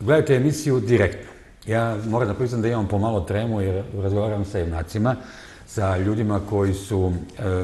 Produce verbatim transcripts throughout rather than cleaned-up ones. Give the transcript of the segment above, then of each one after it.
gledajte emisiju direktno. Ja moram da priznam da imam pomalo tremu jer razgovaram sa junacima, sa ljudima koji su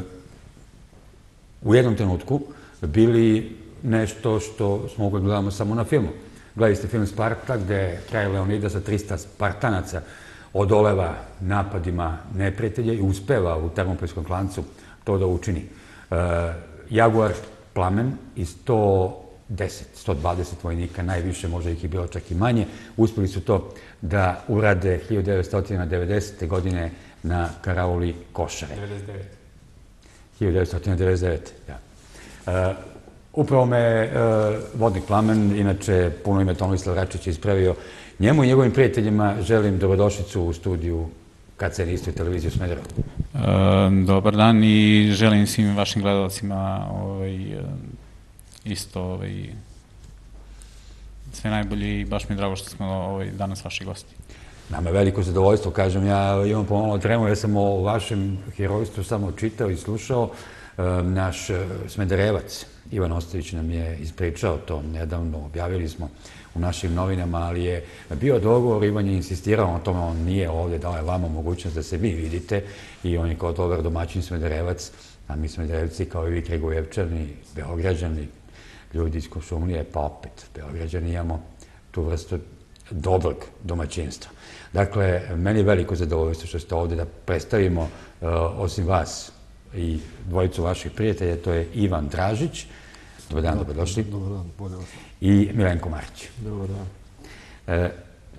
u jednom trenutku bili nešto što smo mogli gledamo samo na filmu. Gledali ste film Sparta gde kralj Leonida sa trista Spartanaca odoleva napadima neprijatelja i uspeva u Termopilskom klancu to da učini. Jaguar, Plamen i sto deset, sto dvadeset vojnika, najviše, možda ih je bilo čak i manje, uspeli su to da urade hiljadu devetsto devedesete. godine na karauli Košare. hiljadu devetsto devedeset devete. da. Upravo me vodnik Plamen, inače puno ime Tomislav Račić, ispravio. Njemu i njegovim prijateljima želim dobrodošlicu u studiju K C N isto i televiziju Smederevo. Dobar dan i želim svim vašim gledalcima isto sve najbolje i baš mi je drago što smo danas vaši gosti. Nama je veliko zadovoljstvo, kažem, ja imam pomalo tremu, ja sam o vašem herojstvu samo čitao i slušao. Naš Smederevac, Ivan Ostojić, nam je ispričao to nedavno, objavili smo u našim novinama, ali je bio dogovor, Ivan je insistirao na tome, on nije ovde, dao je vama mogućnost da se vi vidite i on je kao dobar domaćin Smederevac, a mi Smederevci kao i vi Kragujevčani, Beograđani, ljudi iz Kuršumlije, pa opet Beograđani imamo tu vrstu dobrog domaćinstva. Dakle, meni je veliko zadovoljstvo što ste ovde da predstavimo, osim vas i dvojicu vaših prijatelja, to je Ivan Dražić, dobar dan, dobrodošli. Dobar dan, bolje vas. I Milenko Marić. Dobar dan.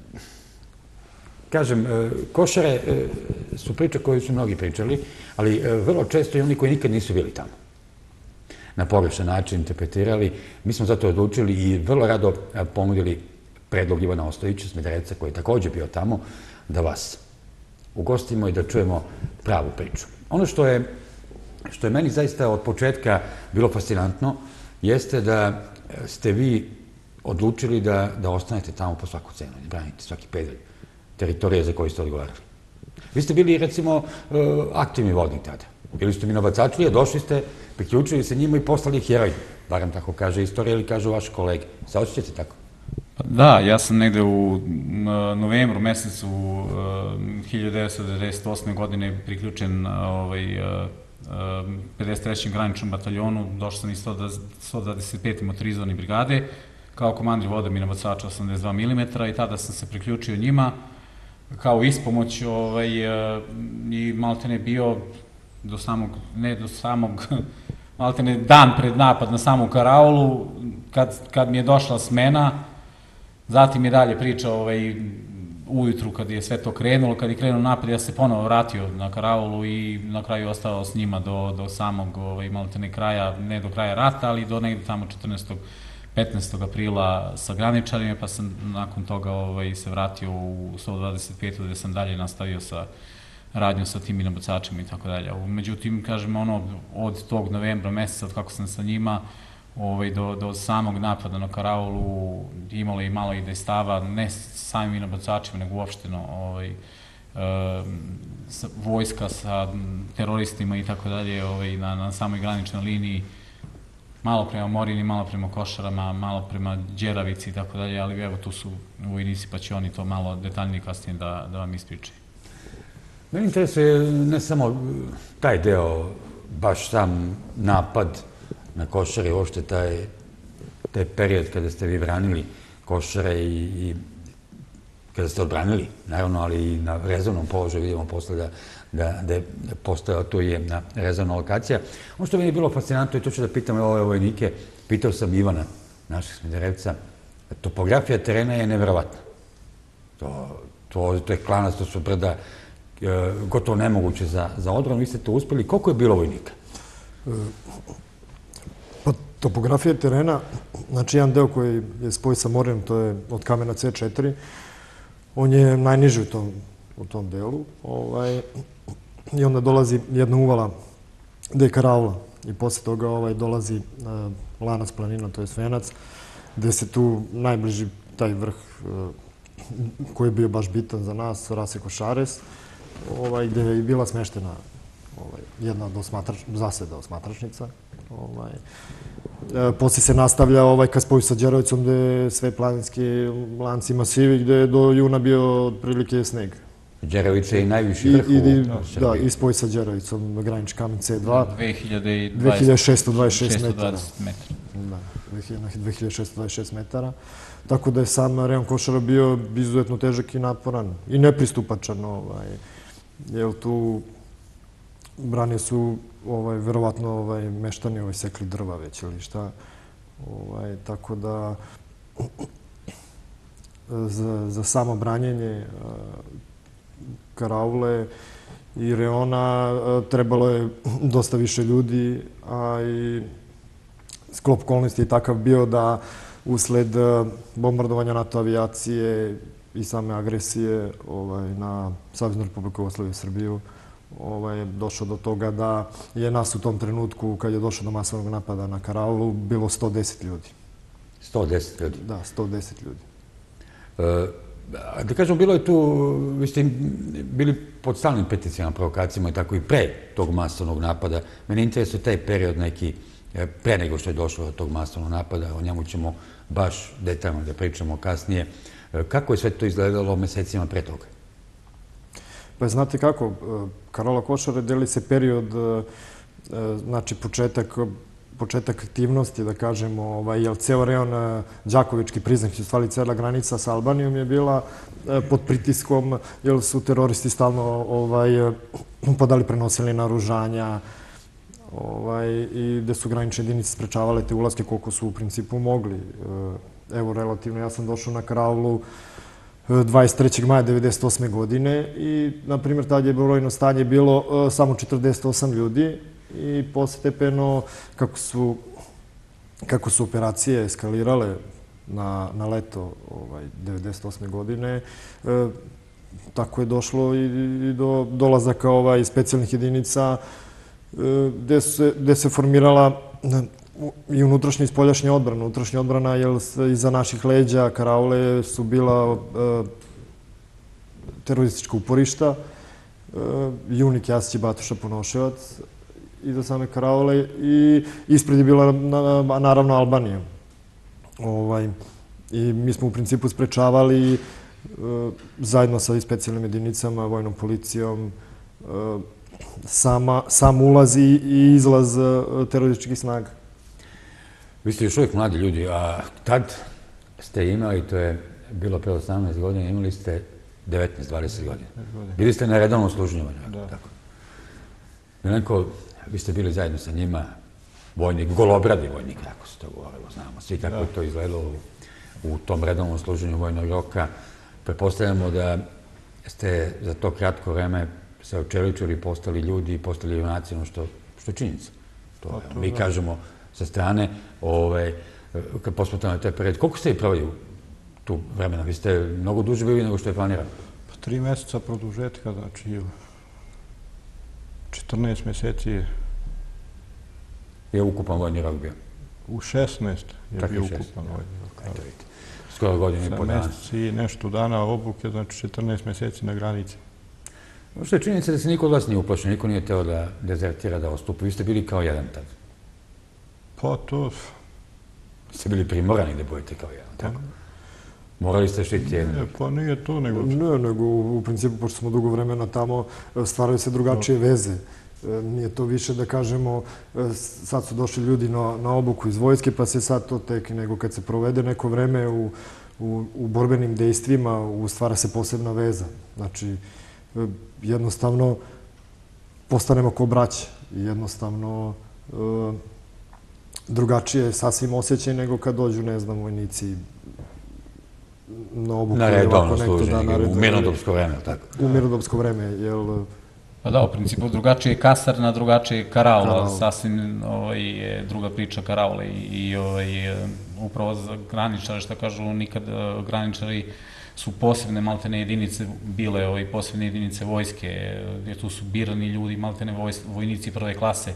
Kažem, Košare su priče koje su mnogi pričali, ali vrlo često i oni koji nikad nisu bili tamo. Na pogrešan način interpretirali. Mi smo zato odlučili i vrlo rado ponudili predlog Ivana Ostojića, Smederevca, koji je također bio tamo, da vas ugostimo i da čujemo pravu priču. Ono što je što je meni zaista od početka bilo fascinantno, jeste da ste vi odlučili da ostanete tamo po svaku cenu, da branite svaki pedalj teritorije za koji ste odgovarali. Vi ste bili, recimo, aktivni vodnik tada. Bili ste minobacačlije, došli ste, priključili se njima i postali heroj. Barem tako kaže istorija ili kažu vaši kolege. Se osjećate tako? Da, ja sam negde u novembru mesecu hiljadu devetsto devedeset osme. godine priključen pedeset trećem graničnom bataljonu, došao sam iz sto dvadeset pete motorizovane brigade, kao komandir voda minobacača osamdeset dva milimetra i tada sam se priključio njima kao ispomoć i maltene bio do samog, ne do samog, maltene dan pred napad na samu karaulu, kad mi je došla smena, zatim je dalje priča ujutru kad je sve to krenulo, kad je krenuo napad, ja se ponovo vratio na karaulu i na kraju ostao s njima do samog maltene kraja, ne do kraja rata, ali do negde tamo četrnaestog petnaestog aprila sa graničarima, pa sam nakon toga se vratio u sto dvadeset petu gde sam dalje nastavio sa radnjom sa tim minobacačima i tako dalje. Međutim, kažem, ono, od tog novembra meseca, od kako sam sa njima, do samog napada na karaulu imalo i malo i dejstava, ne samim minobacačima, nego uopšteno vojska sa teroristima i tako dalje na samoj graničnoj liniji, malo prema Morini, malo prema Košarama, malo prema Đeravici i tako dalje, ali evo tu su vojnici pa će oni to malo detaljnije kasnije da vam ispričaju. Meni interesuje ne samo taj deo, baš sam napad na Košare, uopšte taj period kada ste vi branili Košare i kada ste odbranili, naravno, ali i na rezervnom položaju, vidimo posle da je postojala tu i jedna rezervna lokacija. Ono što mi je bilo fascinantno, i to ću da pitam ove vojnike, pitao sam Ivana, našeg Smederevca, topografija terena je nevjerovatna. To je klanac, to su brda, gotovo nemoguće za odbranu. Vi ste to uspeli. Koliko je bilo vojnika? Pa, topografija terena, znači jedan deo koji je spoj sa morem, to je od kamena C četiri, on je najniži u tom delu. I onda dolazi jedna uvala gde je karaula i posle toga dolazi Lanac planina, to je Svenac, gde se tu najbliži taj vrh koji je bio baš bitan za nas, Raseko Šares, gde je bila smeštena jedna zaseda osmatračnica. Poslije se nastavlja ovaj ka spoju sa Đerovicom, gde je sve planinski lanci masivi, gde je do juna bio otprilike sneg. Đerovica je i najviši vrh u Srbiji. Da, i spoj sa Đerovicom, granični kamen C dva. dve hiljade šesto dvadeset šest metara. Da, dve hiljade šesto dvadeset šest metara. Tako da je sam rejon Košara bio izuzetno težak i naporan i nepristupačan. Jer tu ranije su verovatno meštani sekli drva već ili šta. Tako da za samo branjenje karaule i reona trebalo je dosta više ljudi, a i sklop okolnosti je takav bio da usled bombardovanja NATO avijacije i same agresije na Saveznu Republiku Jugoslaviju i Srbiju je došlo do toga da je nas u tom trenutku, kad je došlo do masovnog napada na karaulu, bilo sto deset ljudi. sto deset ljudi? Da, sto deset ljudi. Da kažem, bilo je tu, vi ste bili pod stalnim peticijama, provokacijama i tako i pre tog masovnog napada. Mene interesuje taj period neki, pre nego što je došlo do tog masovnog napada, o njemu ćemo baš detaljno da pričamo kasnije. Kako je sve to izgledalo mesecima pre toga? Pa znate kako, Karaula Košare deli se period, znači početak početak aktivnosti, da kažemo, jer ceo rejon Đakovički priznak, u stvari cela granica sa Albanijom je bila pod pritiskom, jer su teroristi stalno upadali, prenosili naoružanja i gde su granične jedinice sprečavale te ulaske koliko su u principu mogli. Evo, relativno, ja sam došao na Karaulu dvadeset trećeg maja devedeset osme godine i, na primjer, tad je brojno stanje bilo samo četrdeset osam ljudi i postepeno, kako su operacije eskalirale na leto devedeset osme godine, tako je došlo i do dolazaka specijalnih jedinica gde se formirala i unutrašnja i spoljašnja odbrana. Unutrašnja odbrana, jer iza naših leđa karaule su bila teroristička uporišta, Junik, Jasić i Batoša Ponoševac iza same karaule i ispred je bila naravno Albanija. I mi smo u principu sprečavali zajedno sa specijalnim jedinicama, vojnom policijom, sam ulaz i izlaz terorističkih snaga. Vi ste još uvijek mladi ljudi, a tad ste imali, to je bilo pre osamnaest godina, imali ste devetnaest dvadeset godina. Bili ste na redovnom služenju. Milenko, vi ste bili zajedno sa njima, vojnik, golobradi vojnik, kako se to govorilo, znamo svi kako je to izgledalo u tom redovnom služenju vojnog roka. Prepostavljamo da ste za to kratko vreme se očeličili, postali ljudi i postali junaci, ono što je činjenica. Mi kažemo sa strane, kad posmetamo taj period, koliko ste i provali tu vremena? Vi ste mnogo duže bili nego što je planirano. Pa tri meseca produžetka, znači četrnaest meseci je... Je ukupan vojni rok bio? U šesnaest je bio ukupan vojni rok. Eto vidite, skoro godinu i po dana. Sa meseci i nešto dana obuke, znači četrnaest meseci na granici. Što je činjenica da se niko od vas nije uplašio, niko nije teo da dezertira, da ostupi. Vi ste bili kao jedan tad. Pa to... Vi ste bili primorani da budete kao jedan, tako? Morali ste štiti jedan. Pa nije to, nego... Ne, nego u principu, pošto smo dugo vremena tamo, stvaraju se drugačije veze. Nije to više da kažemo, sad su došli ljudi na obuku iz vojske, pa se sad to tek, nego kad se provede neko vreme u borbenim dejstvima, stvara se posebna veza. Znači, jednostavno postanemo ko braća i jednostavno drugačije je sasvim osjećaj nego kad dođu, ne znam, vojnici na obuku. Na redovno služenje, u mirnodopsko vreme, tako? U mirnodopsko vreme, jel... Pa da, u principu drugačije je kasar na drugačije karaula, sasvim je druga priča karaula i upravo za graničare, što kažu, nikad graničari su posebne maltene jedinice bile, posebne jedinice vojske, jer tu su birani ljudi, maltene vojnici prve klase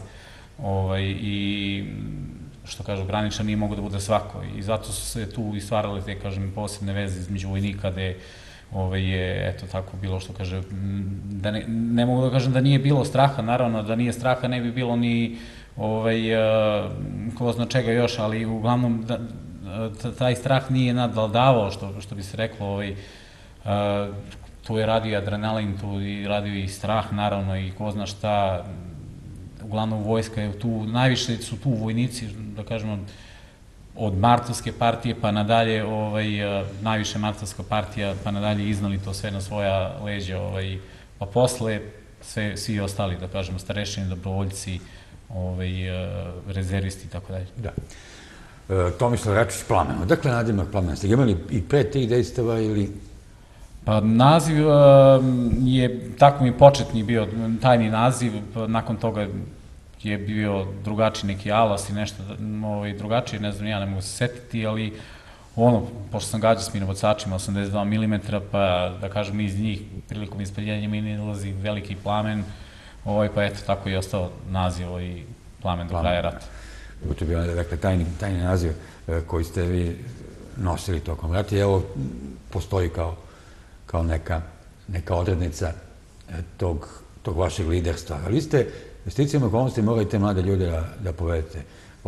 i što kažu, graničar nije mogo da bude svako i zato su se tu i stvarale te, kažem, posebne veze između vojnika gde je, eto, tako bilo što kaže, ne mogu da kažem da nije bilo straha, naravno da nije straha ne bi bilo ni ovaj, ko zna čega još, ali uglavnom taj strah nije nadvladavao, što bi se reklo, ovaj, tu je radio adrenalin, tu je radio i strah, naravno, i ko zna šta, uglavnom vojska je tu, najviše su tu vojnici, da kažemo, od martovske partije pa nadalje, najviše martovska partija pa nadalje iznali to sve na svoja leđa, pa posle svi ostali, da kažemo, starešini, dobrovoljci, rezervisti i tako dalje. Da. Tomislav Račić, Plamen. Odakle nadimak Plamen? Ste ga imali i pre tih dejstava ili... Pa naziv je, tako mi početni bio tajni naziv, nakon toga je bio drugačiji neki alas i nešto drugačije, ne znam, ja ne mogu se setiti, ali ono, pošto sam gađao s minobacačima osamdeset dva milimetra, pa da kažem iz njih prilikom ispaljenja mi nalazi veliki plamen, pa eto, tako je ostao naziv i Plamen do kraja rata. To je bio, dakle, tajni naziv koji ste vi nosili tokom rata i evo, postoji kao neka odrednica tog vašeg liderstva. Ali vi ste, sticajem okolnosti, morali te mlade ljude da povedete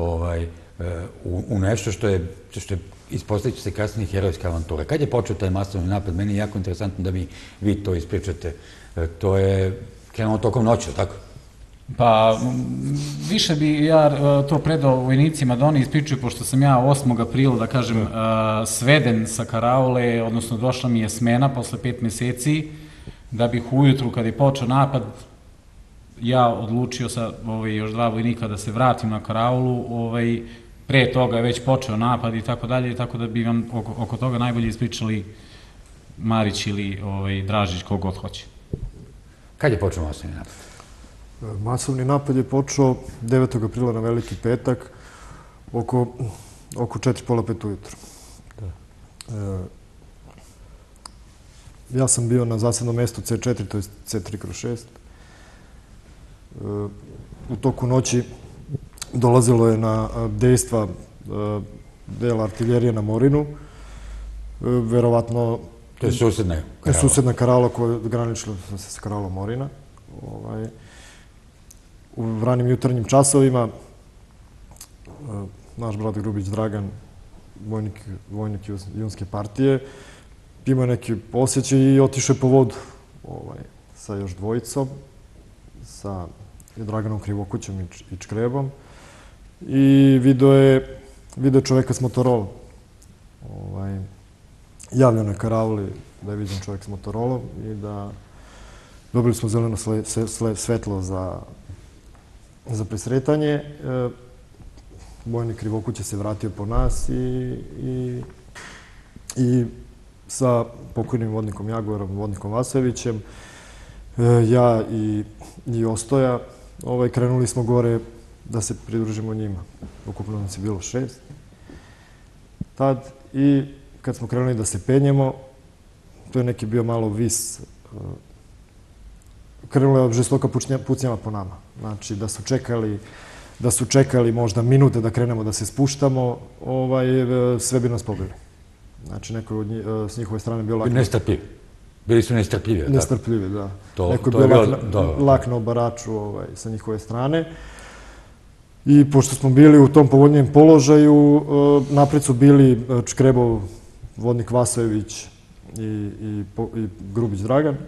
u nešto što je, ispostavit će se kasnije herojska avantura. Kad je počeo taj masovni napad? Meni je jako interesantno da mi vi to ispričate. To je krenulo tokom noći, tako? Pa, više bi ja to predao vojnicima da oni ispričaju, pošto sam ja osmog aprila, da kažem, sveden sa karaule, odnosno došla mi je smena posle pet meseci, da bih ujutru, kad je počeo napad, ja odlučio sa još dva vojnika da se vratim na karaulu, pre toga je već počeo napad i tako dalje, tako da bi vam oko toga najbolje ispričali Marić ili Dražić, kogod hoće. Kad je počeo masovni napad? Masovni napad je počeo devetog aprila na Veliki petak, oko četiri pola pet ujutru. Ja sam bio na zasednom mestu ce četiri, to je ce tri kroz šest. U toku noći dolazilo je na dejstva dela artiljerije na Morinu. Verovatno... To je susedna karaula. Susedna karaula koja je graničila sa karaulom Morina. U ranim jutarnjim časovima naš brat Grubić Dragan, vojnik Junske partije, imao neki osjećaj i otišao je po vodu sa još dvojicom, sa Draganom Krivokućem i Čkrebom, i video je čoveka s motorolom. Javljeno je karauli da je viđen čovek s motorolom i da dobili smo zeleno svetlo za za presretanje. Bojnik Krivokuća se vratio po nas i sa pokojnim vodnikom Jagorom, vodnikom Vasojevićem, ja i Ostoja, krenuli smo gore da se pridružimo njima. Ukupno nas je bilo šest. Tad, i kad smo krenuli da se penjemo, to je neki bio malo vis, krenula je žestoka pucnjava po nama. Znači, da su čekali, da su čekali možda minute da krenemo da se spuštamo, sve bi nas pobili. Znači, neko s njihove strane bio lak... Nestrpljivi. Bili su nestrpljivi. Nestrpljivi, da. Neko je bio lak na obaraču sa njihove strane. I pošto smo bili u tom povoljnijem položaju, napred su bili Čkrebov, vodnik Vasojević i Grubić Dragan.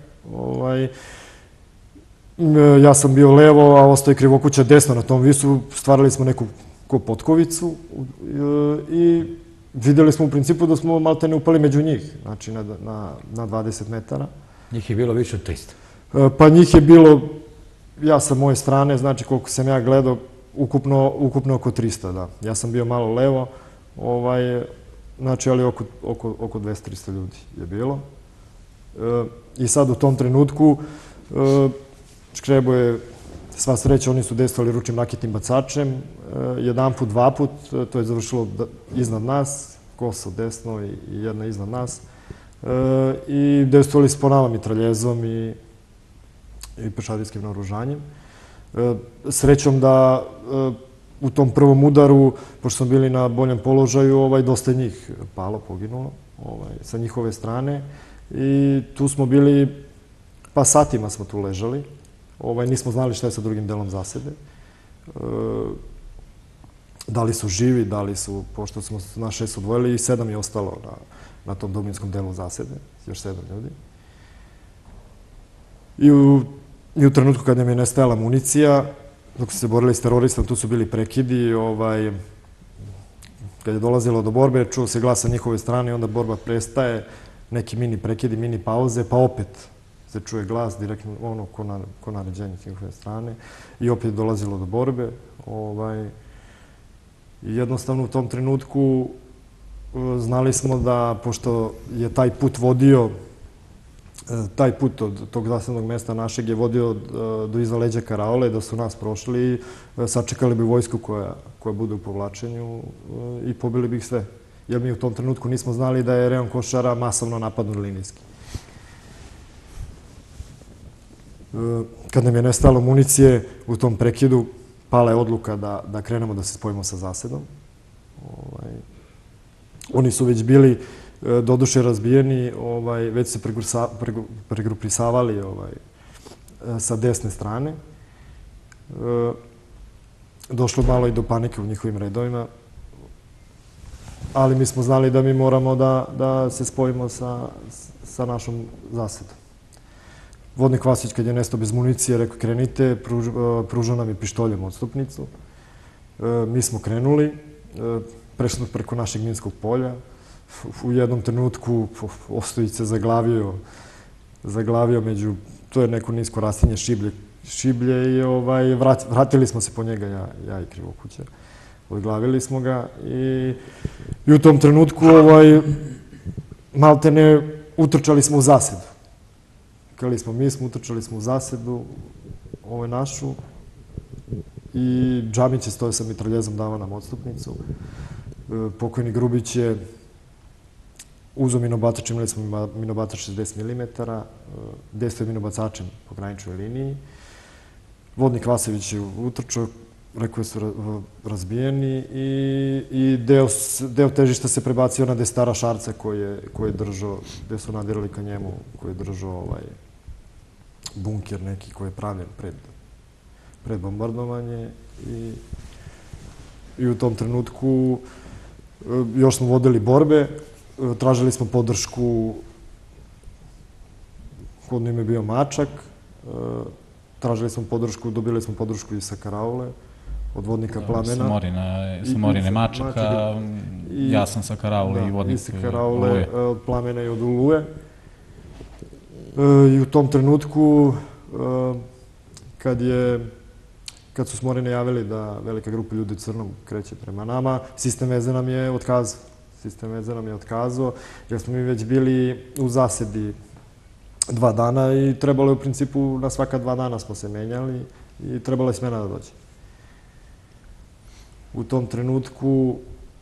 Ja sam bio levo, a Ostoje Krivokuća desno na tom visu. Stvarali smo neku potkovicu i videli smo u principu da smo malte ne upali među njih, znači na dvadeset metara. Njih je bilo više od trista? Pa njih je bilo, ja sa moje strane, znači koliko sam ja gledao, ukupno oko trista, da. Ja sam bio malo levo, znači ali oko dvesta do trista ljudi je bilo. I sad u tom trenutku Škrebo je, sva sreća, oni su dejstvovali ručnim raketnim bacačem, jedan put, dva put, to je završilo iznad nas, koso desno i jedna iznad nas, i dejstvovali s po nama mitraljezom i pešadijskim naoružanjem. Srećom da u tom prvom udaru, pošto smo bili na boljem položaju, dosta njih palo, poginulo sa njihove strane, i tu smo bili, pa satima smo tu ležali. Nismo znali šta je sa drugim delom zasede. Da li su živi, da li su, pošto smo na šest odvojili, i sedam je ostalo na, na tom dubinskom delu zasede, još sedam ljudi. I u, i u trenutku kad nam je nestajala municija, dok su se borili s teroristom, tu su bili prekidi, ovaj, kad je dolazilo do borbe, čuo se glas sa njihove strane i onda borba prestaje, neki mini prekidi, mini pauze, pa opet se čuje glas direktno, ono, ko, na, ko naređenje s njihove strane, i opet dolazilo do borbe. Ovaj, I jednostavno u tom trenutku znali smo da, pošto je taj put vodio, taj put od tog zasednog mesta našeg je vodio do iza leđa karaole, da su nas prošli, sačekali bi vojsku koja, koja bude u povlačenju i pobili bi ih sve. Jer mi u tom trenutku nismo znali da je rejon Košara masovno napadnut linijski. Kad nam je nestalo municije u tom prekidu, pala je odluka da, da krenemo da se spojimo sa zasedom. Ovaj, oni su već bili doduše razbijeni, ovaj, već se pregrupisavali ovaj, sa desne strane. E, došlo malo i do panike u njihovim redovima, ali mi smo znali da mi moramo da, da se spojimo sa, sa našom zasedom. Vodnik Vasić, kad je nestao bez municije, rekao krenite, pruž, pružao nam je pištoljem odstupnicu. E, mi smo krenuli, e, prešli smo preko našeg minskog polja. U jednom trenutku Ostojić se zaglavio, zaglavio među, to je neko nisko rastinje šiblje, šiblje i ovaj, vrat, vratili smo se po njega, ja, ja i Krivokuća. Odglavili smo ga i, i u tom trenutku ovaj, malte ne utrčali smo u zasedu. Kali smo, mi smo utrčali smo u zasedu, ovo je našu, i Džamić je stoje sa mitraljezom, dava nam odstupnicu. Pokojni Grubić je uzo minobatač, imali smo minobatač šezdeset milimetara, dejstvo je minobacačem po graničnoj liniji. Vodnik Vasević je utrčao, rekao su razbijeni i, i deo, deo težišta se prebacio na Destara Šarca koji je, koji je držao, gde su nadirali ka njemu, koji je držao ovaj, bunker neki koji je pravljen pred, pred bombardovanje i, i u tom trenutku još smo vodili borbe, tražili smo podršku, kodno ime je bio Mačak, tražili smo podršku, dobili smo podršku i sa Karaule, od vodnika Plamena. Sa Morine, sa Morine Mačaka, i, ja sam sa Karaule, da, i vodnik i sa Karaule, Oluje. Od Plamena i od Oluje. I u tom trenutku, kad je kad su s Morine javili da velika grupa ljudi crnom kreće prema nama, sistem veze nam je otkazao. Sistem veze nam je otkazao, jer smo mi već bili u zasedi dva dana i trebalo je u principu na svaka dva dana smo se menjali i trebala je smena da dođe. U tom trenutku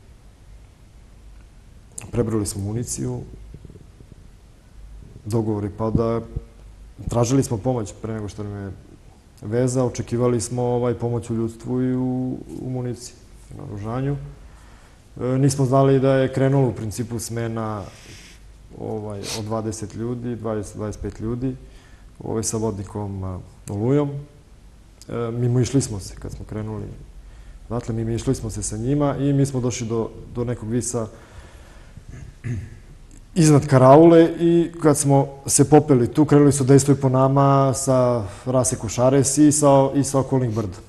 prebrali smo municiju, dogovor je pao da tražili smo pomoć pre nego što nam je veza, očekivali smo ovaj, pomoć u ljudstvu i u, u municiji, na oružanju. E, nismo znali da je krenulo u principu smena ovaj, od dvadeset ljudi, dvadeset do dvadeset pet ljudi, ovaj, sa vodnikom Olujom. E, mimo išli smo se kad smo krenuli. Dakle, mi išli smo se sa njima i mi smo došli do, do nekog visa iznad Karaule i kad smo se popeli tu, krenuli su dejstvo po nama sa raseku Šares i sa, i sa okolnih brda.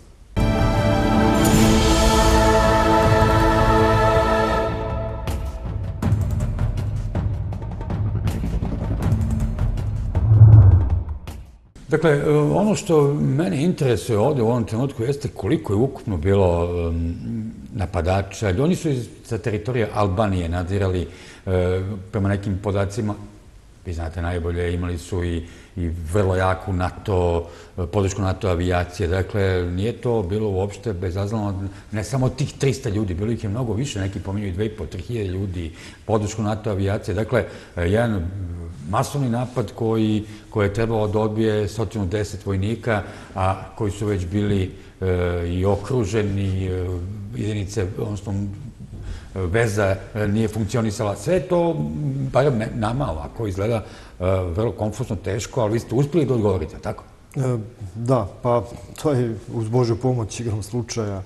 Dakle, ono što mene interesuje ovde u ovom trenutku jeste koliko je ukupno bilo napadača. Oni su sa teritorije Albanije nadirali prema nekim podacima, vi znate najbolje, imali su i, i vrlo jaku NATO, podršku NATO avijacije. Dakle, nije to bilo uopšte bezazlano, ne samo tih trista ljudi, bilo ih je mnogo više, neki pominju i dve i po, tri hiljade ljudi, podršku NATO avijacije. Dakle, jedan masovni napad koji, koji je trebalo da odbije sto deset vojnika, a koji su već bili e, i okruženi, e, jedinice, odnosno veza nije funkcionisala. Sve to, bar nama ovako izgleda, vrlo konfuzno, teško, ali vi ste uspeli da odgovorite, tako? Da, pa to je uz Božju pomoć igrom slučaja.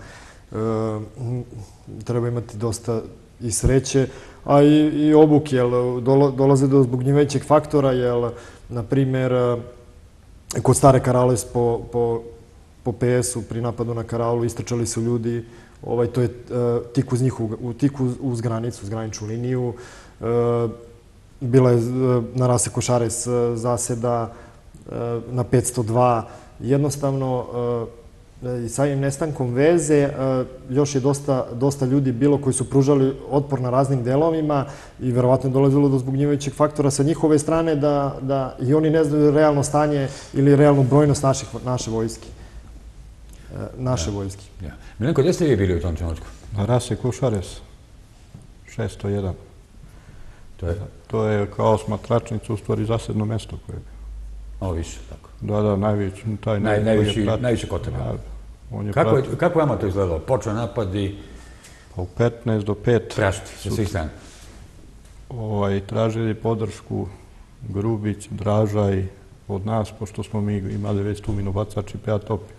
Treba imati dosta i sreće, a i obuke, jer dolaze do zbunjujućeg faktora, jer, na primjer, kod Stare Karaules po P S-u pri napadu na Karaulu istrčali su ljudi, to je tik uz njih, tik uz granicu, uz graničnu liniju. Bila je na Rase Košares zaseda na petsto dva. Jednostavno, i samim nestankom veze još je dosta ljudi bilo koji su pružali otpor na raznim delovima i verovatno je dolazilo do zbunjujućeg faktora sa njihove strane da i oni ne znaju realno stanje ili realnu brojnost naše vojske. Naše vojske. Milenko, gdje ste vi bili u tom trenutku? Na Rase Košares, šesto jedan. To je kao osmatračnica, u stvari zasedno mesto koje je bilo. Ovo više, tako. Da, da, najveći. Najviše kod tebe. Kako vama to izgledalo? Počeo napad i... Pa u petnaest do pet. Prašti, sa svih strana. Tražili podršku Grubić, Dražaj od nas, pošto smo mi imali već tu minobacač i pet topila.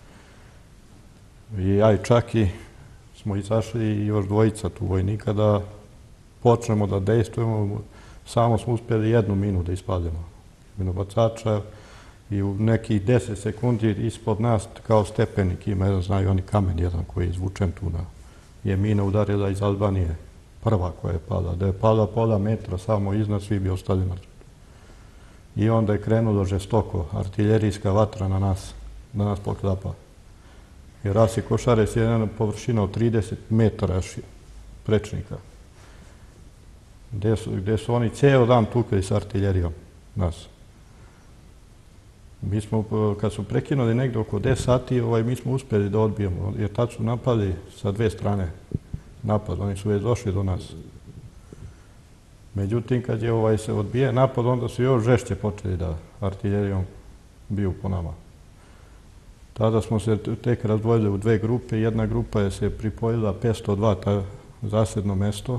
I ja i Čaki smo izašli i još dvojica tu vojnika da počnemo da dejstvujemo. Samo smo uspjeli jednu minu da ispademo minobacača i u nekih deset sekundi ispod nas kao stepenik ima jedan, znaju oni, kamen jedan koji je izvučen tu da je mina udarila iz Albanije, prva koja je pada. Da je pada pola metra samo iznad, svi bi ostali mrtvi. I onda je krenulo žestoko, artiljerijska vatra na nas, da nas poklapa. Jer Rase Košares je jedna površina od trideset metara prečnika, gde su oni ceo dan tukli s artiljerijom nas. Mi smo, kad smo prekinuli negde oko deset sati, mi smo uspjeli da odbijemo, jer tad su napali sa dve strane napad, oni su već došli do nas. Međutim, kad je se odbije napad, onda su još žešće počeli da artiljerijom biju po nama. Tada smo se tek razdvojili u dve grupe. Jedna grupa je se pripojila petsto dva, ta zasedno mesto,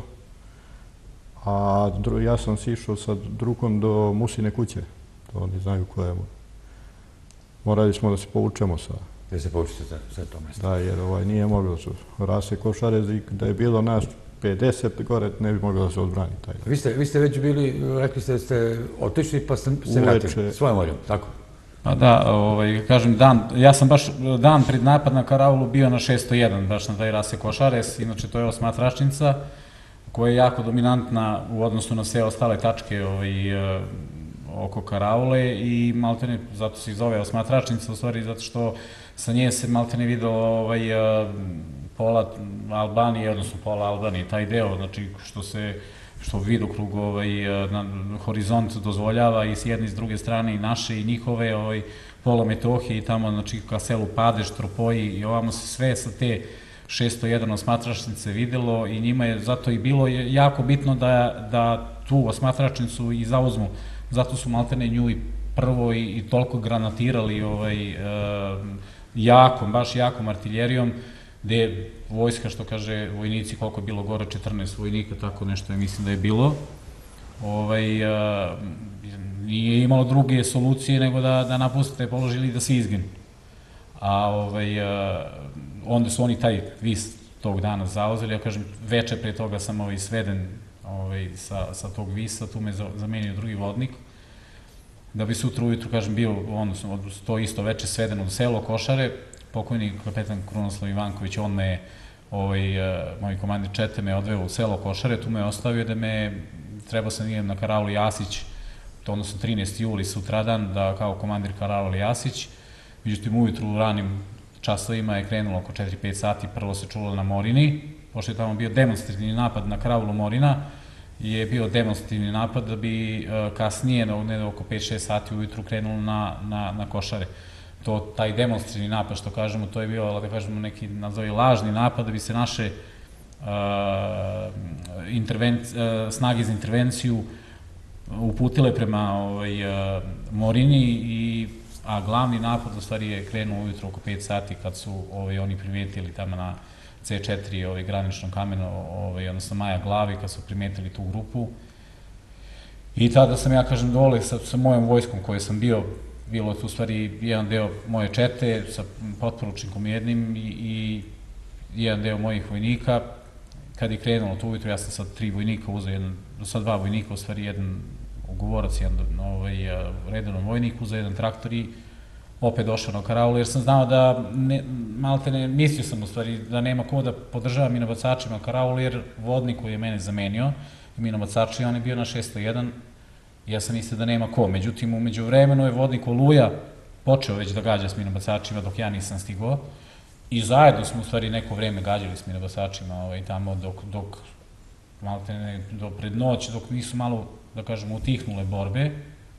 a ja sam sišao sa drugom do Musine kuće. To oni znaju koja je. Morali smo da se povučemo sa... Da se povučete sa to mesto. Da, jer nije moglo da su Rase Košares, da je bilo nas pedeset gore, ne bi moglo da se odbrani taj. Vi ste već bili, rekli ste da ste otišli pa ste se vratili svojom voljom, tako? Pa da, kažem, ja sam baš dan pred napad na Karaulu bio na šesto jedan, baš na taj Rase Košares, inače to je osmatračnica koja je jako dominantna u odnosu na sve ostale tačke oko Karaule i maltene, zato se i zove osmatračnica, u stvari zato što sa nje se maltene videlo pola Albanije, odnosno pola Albanije, taj deo, znači što se što vidokrug horizont dozvoljava i s jedne i s druge strane i naše i njihove, pola Metohije i tamo, znači ka selu Padeš, Tropoji i ovamo se sve sa te šesto jedan osmatračnice videlo i njima je zato i bilo jako bitno da tu osmatračnicu i zauzmu. Zato su maltene nju i prvo i toliko granatirali jakom, baš jakom artiljerijom, gde je vojska, što kaže vojnici, koliko je bilo gore, četrnaest vojnika, tako nešto je, mislim da je bilo. Nije imalo druge solucije nego da napustite položili da se izginu. A onda su oni taj vis tog dana zauzeli, ja kažem, veče pre toga sam sveden sa tog visa, tu me zamenio drugi vodnik, da bi sutra ujutru, kažem, bio, odnosno, to isto veče svedeno u selo Košare, pokojni kapetan Krunoslav Ivanković, on me, moj komandir Čete me odveo u selo Košare, tu me ostavio da me, trebao sam idem na Karaulu Jasić, to odnosno trinaesti juli sutradan, da kao komandir Karaulu Jasić, međutim ujutru u ranim časovima je krenulo oko četiri pet sati, prvo se čulo na Morini, pošto je tamo bio demonstrativni napad na Karaulu Morina, je bio demonstrativni napad da bi kasnije, oko pet šest sati ujutru krenulo na Košare. Taj demonstrativni napad, što kažemo, to je bio, da kažemo, neki nazovi lažni napad da bi se naše snage za intervenciju uputile prema Morini, a glavni napad u stvari je krenuo ujutro oko pet sati kad su oni primetili tamo na C četiri graničnom kamenu, odnosno Maja Glavi, kad su primetili tu grupu. I tada sam, ja kažem, dole sa mojom vojskom koje sam bio bilo je tu u stvari jedan deo moje čete sa potporučnikom jednim i, i jedan deo mojih vojnika. Kad je krenulo to ujutro, ja sam sad tri vojnika uzeo, jedan, sad dva vojnika, u stvari jedan ugovorac, jedan ovaj, redovan vojnik, uzeo jedan traktor i opet došao na karaulu, jer sam znao da, ne, malte ne, mislio sam u stvari da nema ko da podržava minobacačima karaulu, jer vodnik koji je mene zamenio i minobacači, on je bio na šesto jedan, ja sam mislio da nema ko. Međutim, umeđu vremenu je vodnik Oluja počeo već da gađa s minobacačima dok ja nisam stigao i zajedno smo u stvari neko vreme gađali s minobacačima ovaj, tamo dok, dok malte ne, do pred noć, dok nisu malo, da kažemo, utihnule borbe.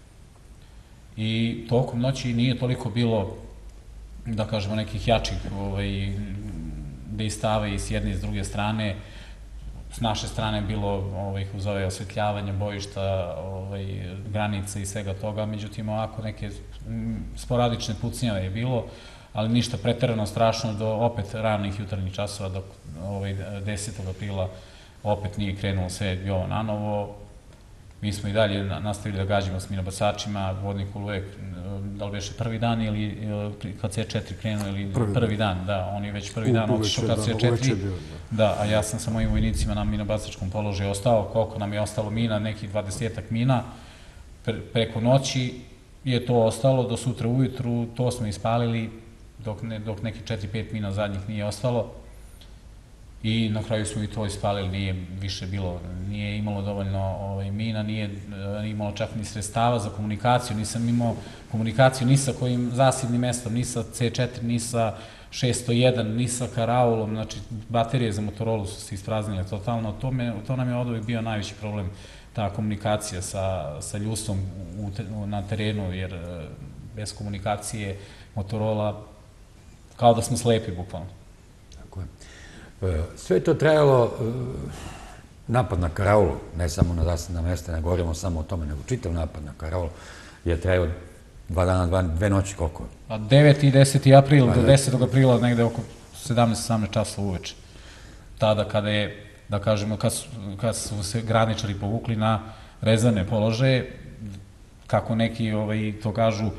I tokom noći nije toliko bilo, da kažemo, nekih jačih ovaj, dejstava i s jedne i s druge strane. S naše strane je bilo ovaj, uz ove osvetljavanje bojišta, ovaj, granice i svega toga, međutim ovako neke sporadične pucnjave je bilo, ali ništa preterano strašno do opet ranih jutarnjih časova, dok ovaj, desetog aprila opet nije krenulo sve bilo nanovo. Mi smo i dalje nastavili da gađamo s minobacačima, vodnik Oluje, da li beše prvi dan ili kad C četiri krenuo ili prvi dan, da, on je već prvi dan otišao kad C četiri, da, a ja sam sa mojim vojnicima na minobacačkom položaju ostao, koliko nam je ostalo mina, nekih dvadesetak mina, preko noći je to ostalo, do sutra ujutru, to smo ispalili, dok nekih četiri pet mina zadnjih nije ostalo. I na kraju smo i to ispalili, nije više bilo, nije imalo dovoljno mina, nije imalo čak ni sredstava za komunikaciju, nisam imao komunikaciju ni sa kojim zasidnim mestom, ni sa C četiri, ni sa šesto jedan, ni sa karaulom, znači baterije za Motorolu su se ispraznile totalno, to nam je od uvijek bio najveći problem, ta komunikacija sa ljudstvom na terenu, jer bez komunikacije Motorola kao da smo slepi bukvalno. Tako je. Sve je to trajalo, napad na karaulu, ne samo na zasadna mesta, ne govorimo samo o tome, nego čitav napad na karaulu je trajao dva dana, dve noći, koliko? deveti i deseti april do desetog aprila, negde oko sedamnaest osamnaest časova uveče. Tada kada je, da kažemo, kad su se graničari povukli na rezervne položaje, kako neki to kažu,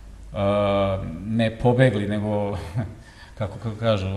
ne pobegli, nego, kako kažu,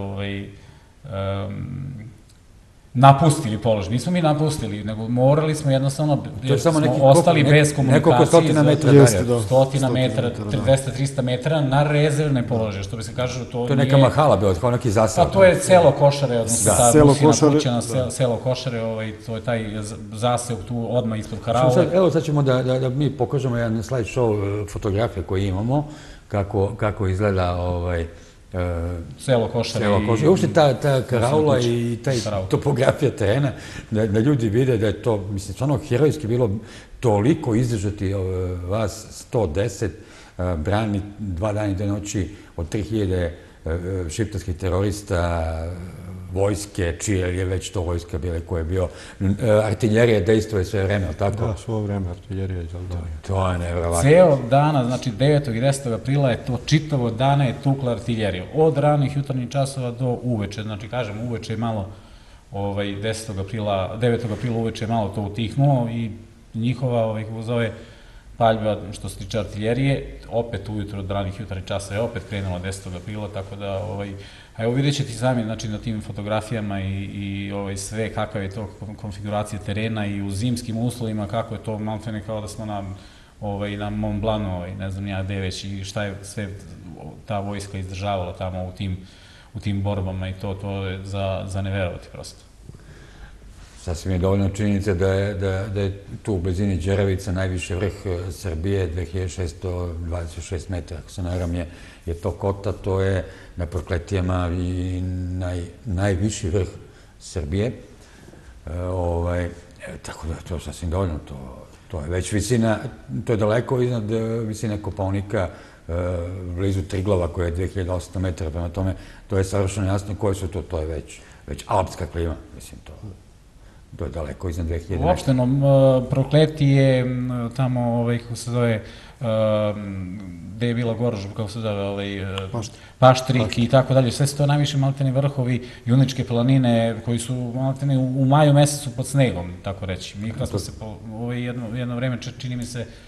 napustili položaj. Nismo mi napustili, nego morali smo jednostavno, jer smo ostali bez komunikacije. Nekoliko stotina metra dalje. Stotina metra, dvesta do trista metara na rezervne položaje, što bi se kaže, to nije... To je neka mahala bila, kao neki zasad. Pa to je selo Košare, odnosno ta busina kuća na selo Košare, to je taj zasev tu odmah ispod karaule. Evo sad ćemo da mi pokažemo jedan slide show fotografije koje imamo, kako izgleda ovaj... Selo Košare i... Uopšte ta karaula i taj topografija terena, da ljudi vide da je to, mislim, stvarno herojski bilo toliko izdržati vas sto deset, brani dva dana i dve noći od tri hiljade šiptarskih terorista, vojske, čije je već to vojska bila, ko je bio. Artiljerija dejstvuje sve vreme, ali tako? Da, svo vreme artiljerija iz Albanije. To je nevjerovatno. Ceo dana, znači devetog i desetog aprila je to čitavo dana je tukla artiljerija. Od ranih jutarnjih časova do uveče. Znači, kažem, uveče je malo, desetog aprila, devetog aprila uveče je malo to utihnulo i njihova, kako zove, paljba što se tiče artiljerije, opet ujutro od ranih jutarnjih časa je opet krenula desetog aprila, tako da, a evo vidjet ćete sami na tim fotografijama i sve kakva je to konfiguracija terena i u zimskim uslovima, kako je to maltene kao da smo na Mont Blancu, ne znam ja gde već i šta je sve ta vojska izdržavala tamo u tim borbama i to je za ne verovati prosto. Sasvim je dovoljno činjenica da je tu u blizini Đeravica najviši vrh Srbije, dve hiljade šesto dvadeset šest metara, ako se ne varam je to kota, to je na Prokletijama i najviši vrh Srbije. Tako da je to sasvim dovoljno, to je već visina, to je daleko iznad visine Kopaonika, blizu Triglava koja je dve hiljade osamsto metara, prema tome to je savršeno jasno koje su to, to je već alpska klima, mislim to. To je daleko iznad dve hiljade. Uopšteno, Prokletije, tamo, kako se zove, gde je bila Gorož, kako se zove, Paštrik i tako dalje, sve su to najviše maltene vrhovi Juničke planine koji su maltene u maju mesecu pod snegom, tako reći. Mi kad smo se jedno vreme, čini mi se,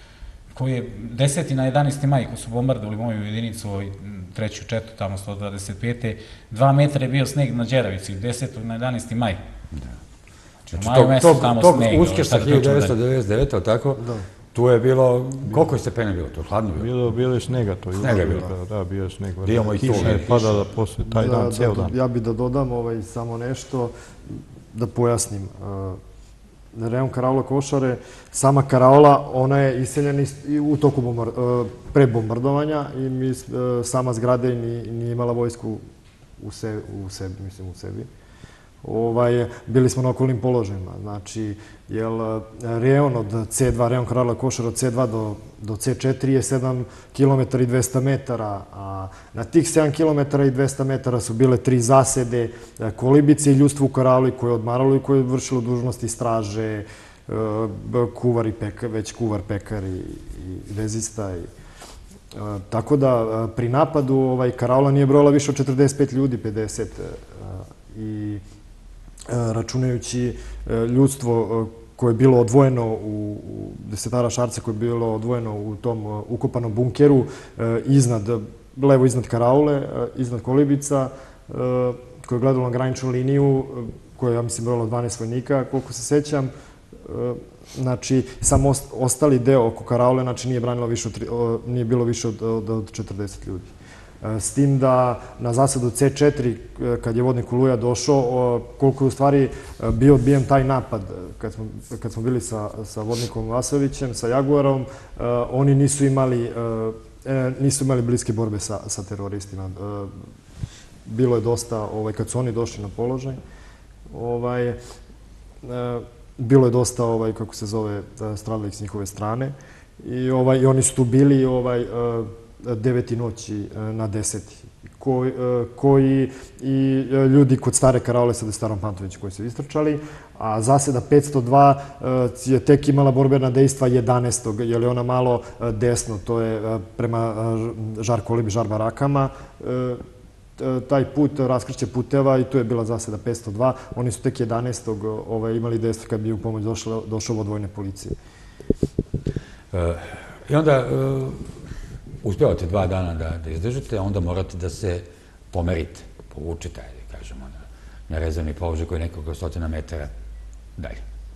koji je deseti na jedanaesti maj, ko su bombardovali moju jedinicu, treću četu, tamo sto dvadeset pete, dva metra je bio sneg na Đeravici, desetog na jedanaesti maj. Znači, u maju mesecu tamo sneg. Tog Uskrsa hiljadu devetsto devedeset devete, tako? Tu je bilo, koliko je stepena bilo? To je hladno bilo? Bilo je snega to. Snega je bilo? Da, bio je sneg. Dijemo i to. Kiša je padala posle taj dan, ceo dan. Ja bih da dodam samo nešto, da pojasnim. Rejon Karaula Košare, sama Karaula, ona je iseljena u toku pre bombardovanja i sama zgrada nije imala vojsku u sebi, mislim u sebi. Bili smo na okolnim položajima. Znači, rejon od ce dva, rejon Karaula Košare od ce dva do ce četiri je sedam kilometara i dvesta metara, a na tih sedam kilometara i dvesta metara su bile tri zasede, kolibice i ljudstvo u Karauli koje je odmaralo i koje je vršilo dužnosti straže, kuvar i pekar, već kuvar, pekar i vezista. Tako da, pri napadu Karaula nije brojala više od četrdeset pet ljudi, pedeset. I računajući ljudstvo koje je bilo odvojeno u desetara Šarca, koje je bilo odvojeno u tom ukopanom bunkeru, levo iznad Karaule, iznad Kolibica, koje je gledalo na graničnu liniju, koja je, ja mislim, brojala dvanaest vojnika, koliko se sećam. Znači, samo ostali deo oko Karaule, znači, nije bilo više od četrdeset ljudi. S tim da na zasadu ce četiri, kad je vodnik Oluja došao, koliko je u stvari bio odbijen taj napad, kad smo bili sa vodnikom Vasovićem, sa Jaguarom, oni nisu imali nisu imali bliske borbe sa teroristima. Bilo je dosta, kad su oni došli na položaj, bilo je dosta, kako se zove, stradalih s njihove strane i oni su tu bili deveti noći na deseti, koji i ljudi kod stare Karaule sa Starom Pantoviću koji su istrčali, a zaseda petsto dva je tek imala borbena dejstva jedanaestog jer je ona malo desno, to je prema Žar Kolibi, Žar Barakama, taj put raskriće puteva i tu je bila zaseda petsto dva. Oni su tek jedanaestog imali dejstvo kad bi u pomoć došao od vojne policije. I onda uspevate dva dana da izdržite, onda morate da se pomerite, povučete, ajde kažemo, na rezervni položaj koji je nekoliko stotina metara dalje.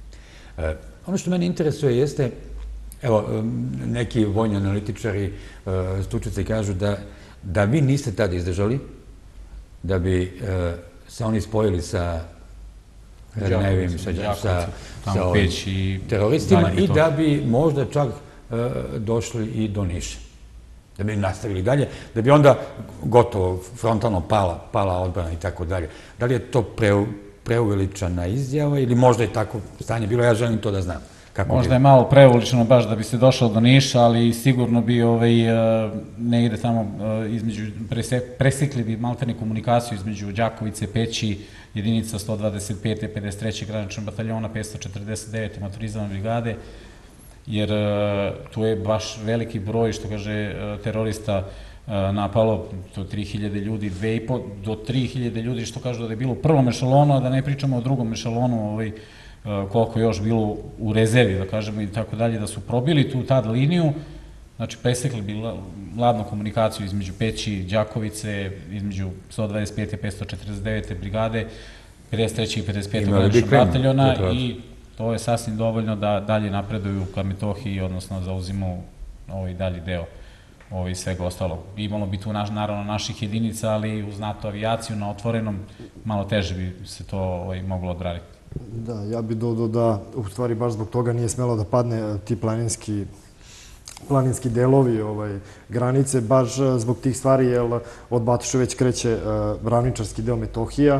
Ono što mene interesuje jeste, evo, neki vojni analitičari, stručnjaci kažu da vi niste tada izdržali, da bi se oni spojili sa Radnevim, sa teroristima i da bi možda čak došli i do Niša. Da bi nastavili dalje, da bi onda gotovo frontalno pala odbrana i tako dalje. Da li je to preuveličana izjava ili možda je tako stanje bilo? Ja želim to da znam. Možda je malo preuveličano baš da bi se došao do Niša, ali sigurno bi negde tamo presekli bi maltene komunikaciju između Đakovice, Peći, jedinica sto dvadeset pete, pedeset trećeg graničnog bataljona, petsto četrdeset devete motorizovane brigade, jer tu je baš veliki broj, što kaže, terorista napalo, to je tri hiljade ljudi, dve i po do tri hiljade ljudi, što kažu da je bilo u prvom ešalonu, a da ne pričamo o drugom ešalonu, koliko je još bilo u rezervi, da kažemo, i tako dalje, da su probili tu tad liniju, znači presekli bi ladnu komunikaciju između Peći, Đakovice, između sto dvadeset pete, petsto četrdeset devete brigade, pedeset trećeg i pedeset petog graničnog bataljona i to je sasvim dovoljno da dalje napreduju ka Metohiji, odnosno zauzimu ovaj dalji deo i svega ostalo. Imalo bi tu naravno naših jedinica, ali uz NATO avijaciju na otvorenom malo teže bi se to moglo odbraniti. Da, ja bih dodao da u stvari baš zbog toga nije smelo da padne ti planinski planinski delovi granice, baš zbog tih stvari, jer od Batoše već kreće ravničarski deo Metohija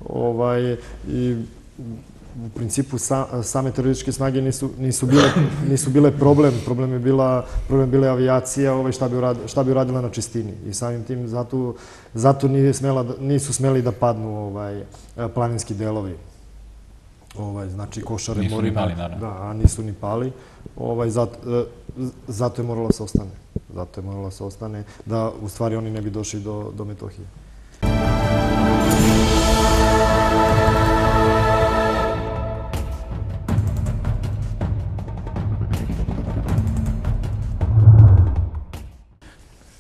i u principu same terorističke snage nisu bile problem, problem je bila avijacija, šta bi uradila na čistini i samim tim zato nisu smeli da padnu planinski delovi. Znači Košare, Nisu ni pali, naravno. Da, a nisu ni pali. Zato je moralo se ostane. Zato je moralo se ostane da u stvari oni ne bi došli do Metohije.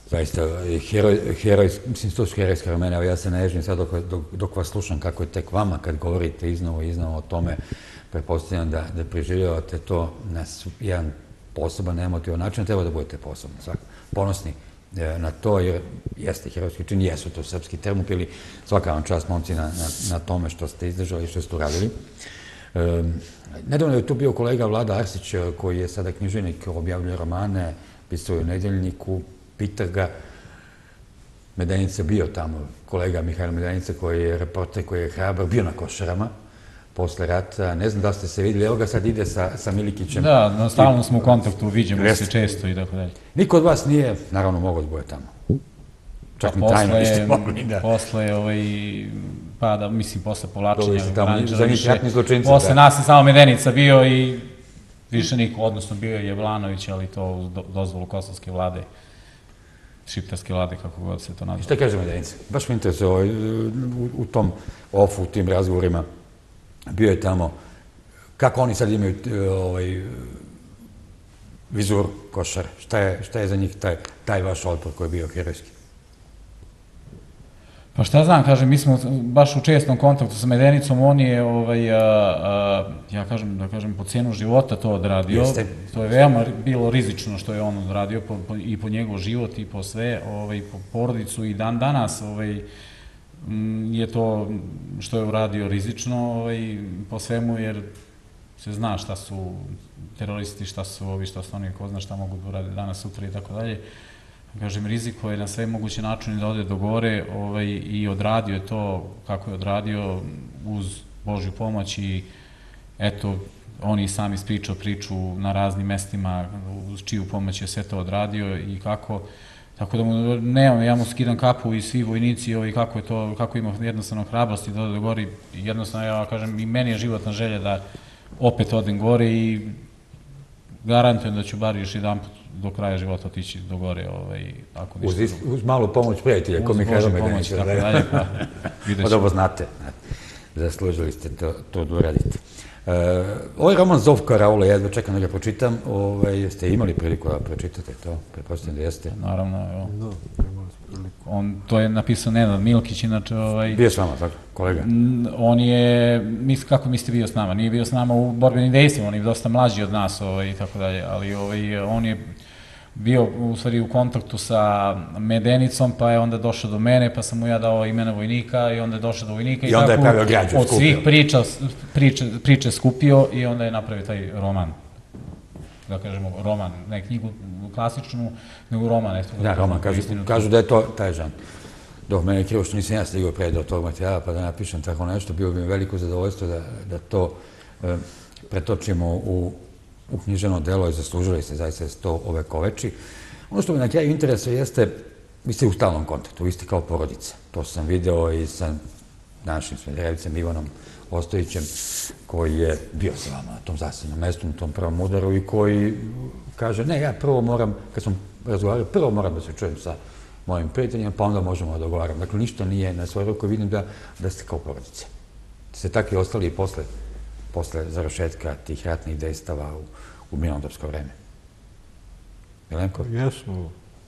Zaista, heroj, mislim, to su herojske vremena, evo ja se naježim sad dok vas slušam kako je tek vama kad govorite iznova i iznova o tome, pretpostavljam da preživljavate to na jedan poseban, emotivan način, treba da budete posebni, ponosni na to, jer jeste herojski čin, jesu to srpski termopili, svaka vam čast, momci, na tome što ste izdržali i što ste uradili. Nedavno je tu bio kolega Vlada Arsić, koji je sada književnik, objavljuje romane, pisao je u Nedeljniku, pita ga, Medenica bio tamo, kolega Mihajlo Medenica, koji je reporter, koji je hrabar, bio na Košarama posle rata, ne znam da ste se videli, evo ga sad ide sa Milikićem. Da, stalno smo u kontaktu, viđemo se često i tako dalje. Niko od vas nije, naravno, mogao da bude tamo. Čak ni tajno niste mogli da... Posle, pa da, mislim, posle povlačenja za njih ratni zločinci. Posle nas je samo Medenica bio i više niko, odnosno bio je Jevlanović, ali to uz dozvolu kosovske vlade, šiptarske vlade, kako god se to nazva. Šta kaže Medenica? Baš me interesuje u tom ofu, u tim razgovorima, bio je tamo, kako oni sad imaju vizur Košare, šta je za njih taj vaš otpor koji je bio herojski? Pa šta znam, kažem, mi smo baš u čestom kontaktu sa Medenicom, on je, ja kažem, da kažem, po cijenu života to odradio. To je veoma bilo rizično što je on odradio i po njegov život i po sve, po porodicu i dan danas je to što je uradio rizično po svemu, jer se zna šta su teroristi, šta su ovi, šta su oni, ko zna šta mogu da urade danas, sutra i tako dalje. Kažem, riziko je na sve moguće načine da ode do gore i odradio je to kako je odradio uz Božju pomoć i eto, on i sam ispričao priču na raznim mestima uz čiju pomoć je sve to odradio i kako, tako da mu nemam, ja mu skidam kapu i svi vojnici i kako je to, kako ima jednostavno hrabrosti da ode do gore, jednostavno ja kažem i meni je životna želja da opet odem gore i garantujem da ću bar još jedan put do kraja života otići do gore. Uz malu pomoć prijatelja, ko Mihajlo Medenica. Pa dobro znate, zaslužili ste to da uradite. Ovaj roman Zovka Raula, jedva čekam da ga pročitam, jeste imali priliku da pročitate to? Prepostavljam da jeste. Naravno, evo. To je napisao Nenad Milkić, inače... Bio s vama, tako, kolega? On je, kako mislite bio s nama? Nije bio s nama u borbenim dejstvima, on je dosta mlađi od nas i tako dalje, ali on je bio u stvari u kontaktu sa Medenicom, pa je onda došao do mene, pa sam mu ja dao imena vojnika i onda je došao do vojnika. I onda je pravio građu, skupio. Od svih priče skupio i onda je napravio taj roman. Da kažemo, roman, ne knjigu klasičnu, nego roman. Da, roman, kažu da je to taj žan. Dok mene je krivo što nisam ja stigao pre do tog materijala, pa da napišem tako nešto, bilo bi mi veliko zadovoljstvo da to pretočimo u u književno delo i zaslužili ste zaista to ovekoveči. Ono što me na kraju interesuje jeste, vi ste u stalnom kontaktu, vi ste kao porodica. To sam video i sa našim Smederevicem Ivanom Ostojićem, koji je bio sa vama na tom zasadnom mestu, na tom prvom udaru i koji kaže, ne, ja prvo moram, kad smo razgovarali, prvo moram da se čujem sa mojim prijateljima, pa onda možemo da dogovaram. Dakle, ništa nije na svoj ruku, vidim da ste kao porodice. Ste tako i ostali i posle posle završetka tih ratnih dejstava u mirnodopsko vreme. Jelenko? Jesmo.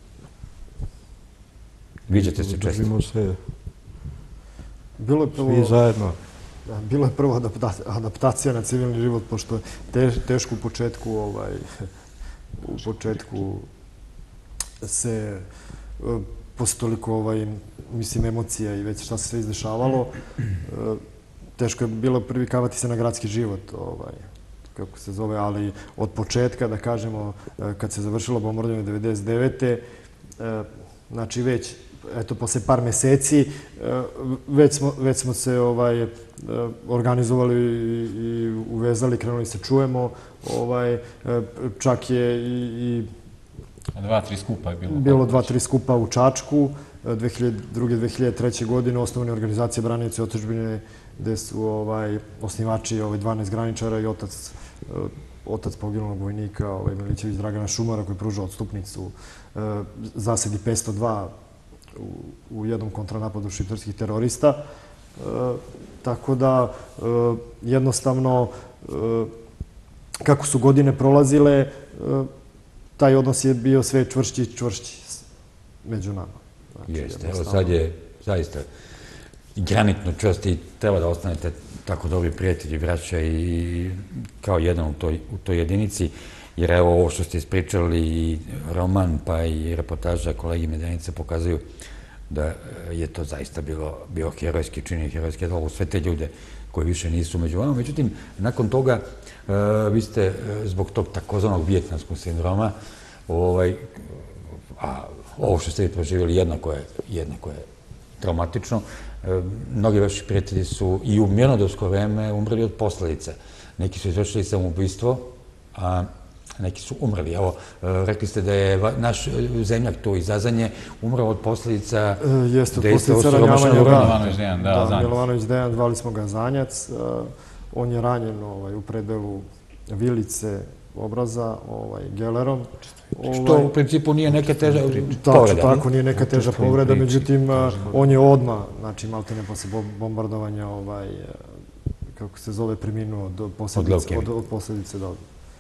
Viđate se često? Držimo se svi zajedno. Bilo je prvo adaptacija na civilni život, pošto je teško u početku u početku se posle toliko mislim emocija i već šta se sve izdešavalo, teško je bilo privikavati se na gradski život, kako se zove, ali od početka, da kažemo, kad se završilo bombardovanje devedeset devete. Znači već, eto, posle par meseci, već smo se organizovali i uvezali, krenuli se čujemo, čak je i... Dva, tri skupa je bilo. Bilo dva, tri skupa u Čačku, dve hiljade druge, dve hiljade treće. godine, osnovne organizacije Branioci otadžbine, gde su osnivači dvanaest graničara i otac poginulog vojnika Milićević Dragana Šumara, koji je pružao odstupnicu zasedi petsto dva u jednom kontranapadu šiptarskih terorista. Tako da, jednostavno, kako su godine prolazile, taj odnos je bio sve čvršći i čvršći. među nama. Jeste, evo sad je zaista granitno čast i treba da ostanete tako dobri prijatelji, braća i kao jedan u toj, u toj jedinici, jer evo ovo što ste ispričali i roman pa i reportaža kolegi Medenice pokazuju da je to zaista bilo, bio herojski čin i herojski dol u sve te ljude koji više nisu među vama. Međutim, nakon toga vi ste zbog tog takozvanog vijetnamskog sindroma, ovaj, a ovo što ste vi proživjeli jednako je, jednako je traumatično. Mnogi vaši prijatelji su i u mirnodopsko vreme umrli od posledica. Neki su izvršili samoubistvo, a neki su umrli. Evo, rekli ste da je naš zemljak tu iz Azanje umrao od posledica... Jeste, od posledica ranjavanja Milovanović Dejan, da, Zanjac. Milovanović Dejan, zvali smo ga Zanjac. On je ranjen u predelu vilice obraza gelerom. Što u principu nije neka teža povreda. Tako, nije neka teža povreda, međutim, on je odmah, znači, malo te ne posle bombardovanja, kako se zove, preminuo od posljedice do...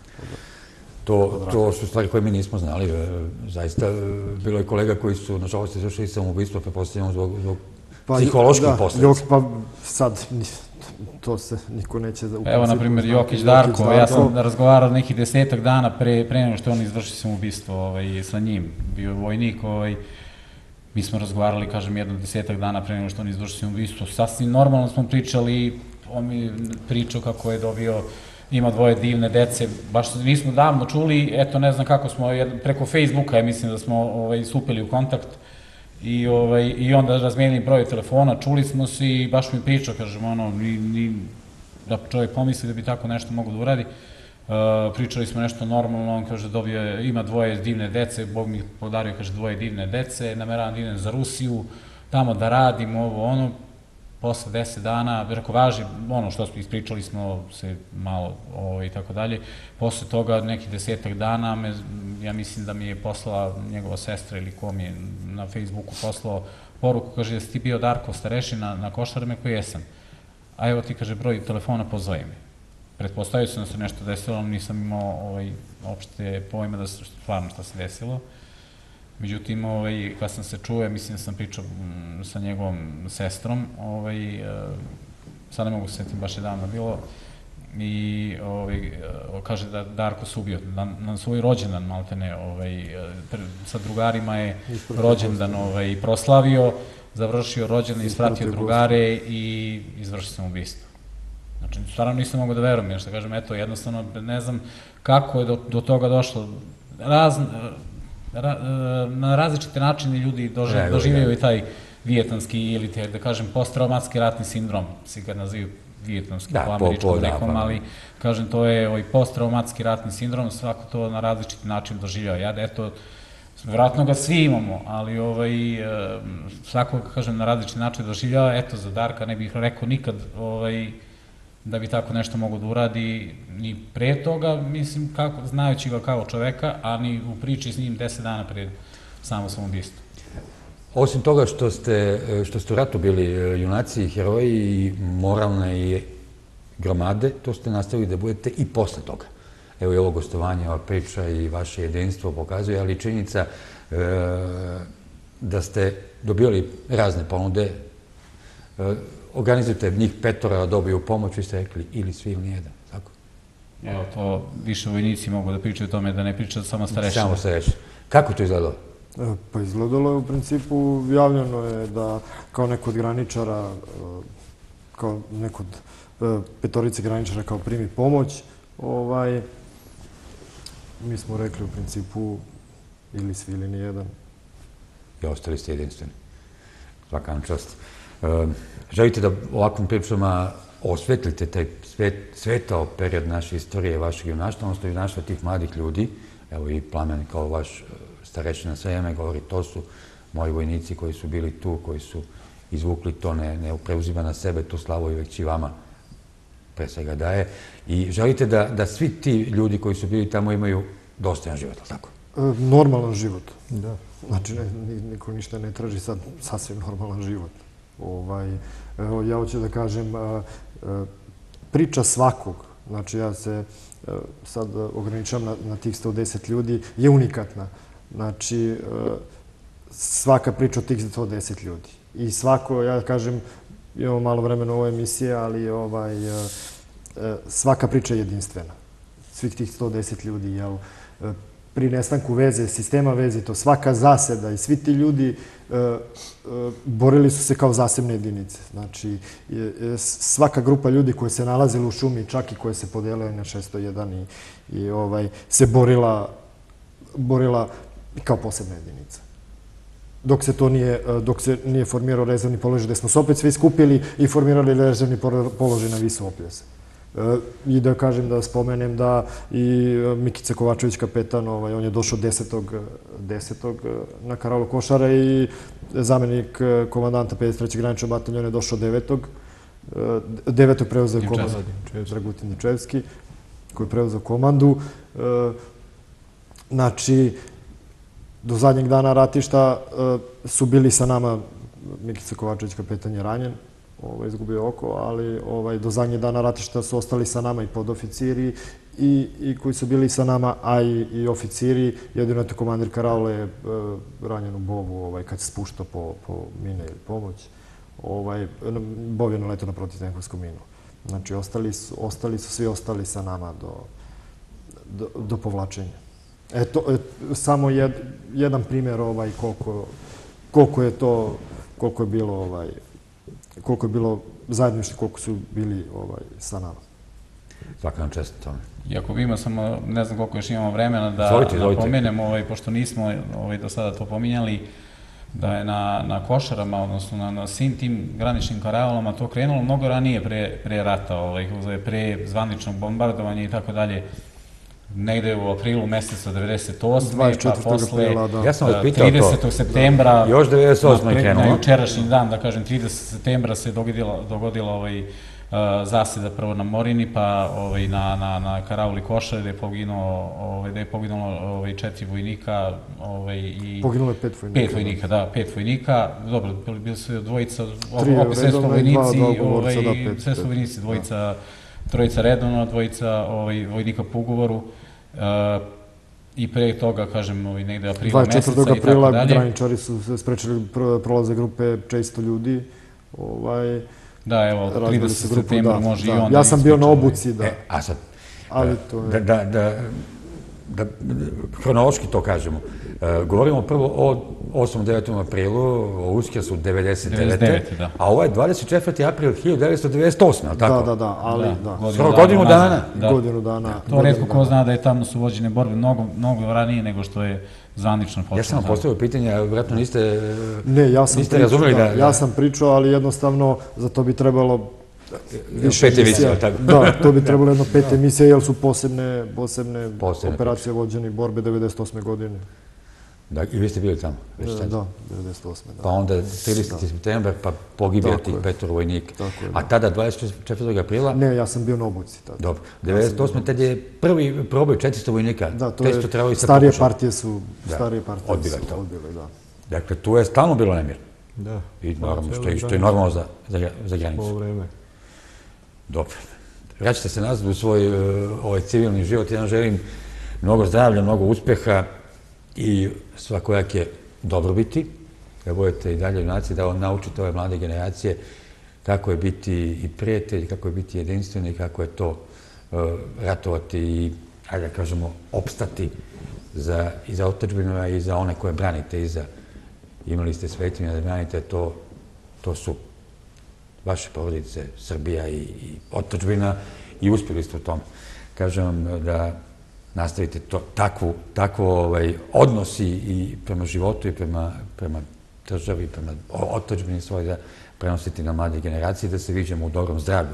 To su stvari koje mi nismo znali. Zaista, bilo je kolega koji su, nažalost, izvršili samoubistvo, prepostavljamo zbog psiholoških posljedica. Pa sad, to se niko neće... Evo, na primjer, Jokić Darko, ja sam razgovarao nekih desetak dana pre nego što on izvrši samoubistvo sa njim. Bio je vojnik, mi smo razgovarali, kažem, jedno desetak dana pre nego što on izvrši samoubistvo. Sasvim normalno smo pričali, on mi pričao kako je dobio, ima dvoje divne dece, baš nismo davno čuli, eto, ne znam kako smo, preko Facebooka, mislim da smo stupili u kontakt, i onda razmijenili broj telefona, čuli smo se i baš mi pričao, kažem, ono, da čovjek pomisli da bi tako nešto mogo da uradi. Pričali smo nešto normalno, on kaže, dobio, ima dvoje divne dece, Bog mi podario, kaže, dvoje divne dece, nameravam da idem za Rusiju, tamo da radim, ovo, ono, posle deset dana, rekao, važi, ono što smo ispričali smo se malo i tako dalje. Posle toga, neki desetak dana, ja mislim da mi je poslala njegova sestra ili ko mi je na Facebooku poslao poruku, kaže, jesi ti bio Darko starešina na Košarama, koji jesam. A evo ti, kaže, broj telefona, pozove me. Pretpostavio sam da se nešto desilo, ali nisam imao opšte pojma da se stvarno šta se desilo. Međutim, kad sam se čuo, mislim da sam pričao sa njegovom sestrom, sad ne mogu se sjetiti, baš je davno bilo, i kaže da Darko se ubio na svoj rođendan, maltene, sa drugarima je rođendan proslavio, završio rođendan, ispratio drugare i izvršio samoubistvo. Znači, stvarno nisam mogu da verujem, jer što kažem, eto, jednostavno, ne znam kako je do toga došlo. Na različite načine ljudi doživljaju i taj vijetnamski ili, da kažem, posttraumatski ratni sindrom, si ga nazivaju vijetnamskim po američkom rekom, ali, kažem, to je posttraumatski ratni sindrom, svako to na različiti način doživljava. Ja, eto, vjerojatno ga svi imamo, ali svako, kažem, na različiti način doživljava. Eto, za Darka ne bih rekao nikad da bi tako nešto mogo da uradi ni pre toga, mislim, znajući ga kao čoveka, a ni u priči s njim deset dana pred samo samoubistvo. Osim toga što ste u ratu bili junaci i heroji i moralne i gromade, to ste nastavili da budete i posle toga. Evo i ovo gostovanje, ova priča i vaše jedinstvo pokazuje, ali činjenica da ste dobili razne ponude, organizujete njih petora da dobiju pomoć, vi ste rekli ili svi ili nijedan, tako? Evo, to više vojnici mogu da pričaju o tome, da ne pričaju samo starešine. Samo starešine. Kako to izgledalo? Pa izgledalo je u principu, javljeno je da kao neko od graničara, kao neko od petorice graničara kao primi pomoć, mi smo rekli u principu ili svi ili nijedan. I ostali ste jedinstveni. Svaka vam čast. Želite da ovakvim pričama osvetlite taj svetao period naše istorije, vašeg junaštva, odnosno junaštva tih mladih ljudi. Evo i Plamen kao vaš starešina sve vreme govori, to su moji vojnici koji su bili tu, koji su izvukli to, ne preuzima na sebe tu slavu i već i vama pre svega daje. I želite da svi ti ljudi koji su bili tamo imaju dostojan život, tako? Normalan život, da. Znači, niko ništa ne traži sad sasvim normalan život. Ja hoću da kažem, priča svakog, znači ja se sad ograničavam na tih sto deset ljudi, je unikatna. Znači, svaka priča od tih sto deset ljudi. I svako, ja kažem, imamo malo vremena u ovoj emisiji, ali ovaj, svaka priča je jedinstvena. Svih tih sto deset ljudi, jel, pri nestanku veze, sistema veze, to svaka zaseda i svi ti ljudi borili su se kao zasebne jedinice. Znači, svaka grupa ljudi koja se nalazila u šumi, čak i koja se podelila na šesto jedan i se borila borila kao posebna jedinica. Dok se to nije, dok se nije formirao rezervni položaj, gde smo se opet svi skupili i formirali rezervni položaj na Visu Opljese. I da kažem, da spomenem da i Mikica Kovačević, kapetan, on je došao desetog na karaulu Košara i zamenik komandanta pedeset trećeg graničnog bataljona je došao devetog devetog preuzeo komandu Dragutin Ničevski, koji je preuzeo komandu. Znači, do zadnjeg dana ratišta su bili sa nama, Mikica Kovačević, kapetan je ranjen, izgubio oko, ali do zadnjeg dana ratišta su ostali sa nama i podoficiri i koji su bili sa nama, a i oficiri. Jedino je to komandir karaule ranjen u Bovu kad se spuštao po mine ili pomoć. Bov je naletao na protivtenkovsku minu. Znači, ostali su svi ostali sa nama do povlačenja. Eto, samo jedan primjer koliko je to, koliko je bilo koliko je bilo zajedništvo, koliko su bili sa nama. Svaka nam čest tome. Iako ima samo, ne znam koliko još imamo vremena da napomenem, pošto nismo do sada to pominjali, da je na Košarama, odnosno na svim tim graničnim karaulama to krenulo mnogo ranije pre rata, pre zvaničnog bombardovanja i tako dalje. Negde u aprilu meseca devedeset osme, pa posle tridesetog septembra, još devedeset osme je krenulo. Na jučerašnji dan, da kažem, tridesetog septembra se dogodila zaseda prvo na Morini, pa na karauli Košare, gde je poginulo četiri vojnika. Poginulo je pet vojnika. Pet vojnika, da, pet vojnika. Dobro, bili su dvojica, opet sve sto vojnici, sve sto vojnici, dvojica, trojica redovno, dvojica vojnika po ugovoru. I pre toga, kažem, negde aprila meseca i tako dalje. dvadeset četvrtog aprila graničari su sprečili prolaze grupe često ljudi. Da, evo, tridesetog septembra može i on. Ja sam bio na obuci, da. A sad, da hronološki to kažemo. Govorimo prvo o osmom i devetom aprilu, o Uskrsu devedeset devete. A ovo je dvadeset četvrti april hiljadu devetsto devedeset osme, ali tako? Da, da, da, ali da. Skoro godinu dana. Godinu dana. To retko ko zna da je tamo su vođene borbe mnogo ranije nego što je zvanično počeo. Ja sam vam postavio pitanje, a vjerojatno niste razumeli da... Ja sam pričao, ali jednostavno za to bi trebalo više emisija. Da, to bi trebalo jedno pet emisija, jer su posebne operacije vođene borbe devedeset osme godine. I vi ste bili tamo? Da, devedeset osme Pa onda trideseti septembar, pa pogibija tih petor vojnika. A tada, dvadeset četvrtog aprila? Ne, ja sam bio na obuci tada. Dobro. devedeset osme tad je prvi proboj četiristo vojnika. Da, to je starije partije su odbile to. Dakle, tu je stalno bilo nemir. Da. Što je normalno za granicu. Ovo vreme. Dobro. Vraćate se nazad u svoj civilni život. Ja vam želim mnogo zdravlja, mnogo uspeha i svakojake dobrobiti, da budete i dalje junaci, da naučite ove mlade generacije kako je biti i prijatelj, kako je biti jedinstveni, kako je to ratovati i, ajde da kažemo, opstati i za otadžbinu i za one koje branite i za imali ste svetinja da branite, to su vaše porodice, Srbija i otadžbina i uspjeli ste u tom. Kažem vam da nastavite takvo odnos i prema životu i prema državi, prema otadžbini svoj, da prenosite na mlade generacije, da se viđemo u dobrom zdravlju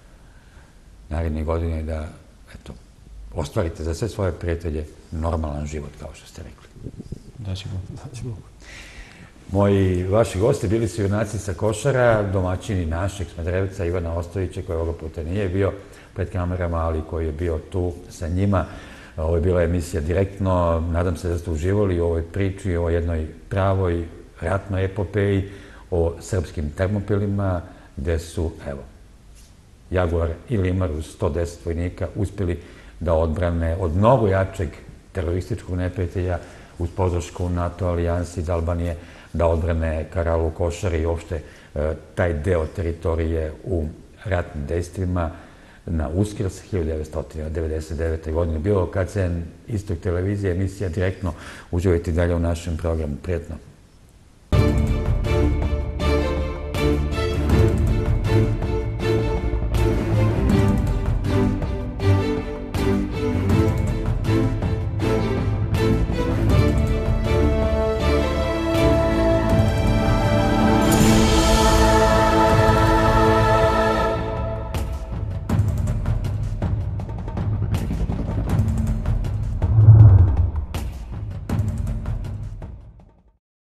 naredne godine, da ostvarite za sve svoje prijatelje normalan život, kao što ste rekli. Daći Bog. Moji vaši gosti bili su junaci sa Košara, domaćini našeg Smederevca Ivana Ostojića, koji ovoga puta nije bio pred kamerama, ali koji je bio tu sa njima. Ovo je bila emisija Direktno. Nadam se da ste uživali u ovoj priči, o jednoj pravoj ratnoj epopeji, o srpskim termopilima, gde su, evo, Jaguar i Limar uz sto deset vojnika uspjeli da odbrane od mnogo jačeg terorističkog neprijatelja uz podršku NATO alijansi iz Albanije da odbrane Karalu, Košare i uopšte taj deo teritorije u ratnim dejstvima na Uskrs hiljadu devetsto devedeset devete. godine. Bilo kad se Istok televizija emisija direktno, uživajte dalje u našem programu. Prijetno.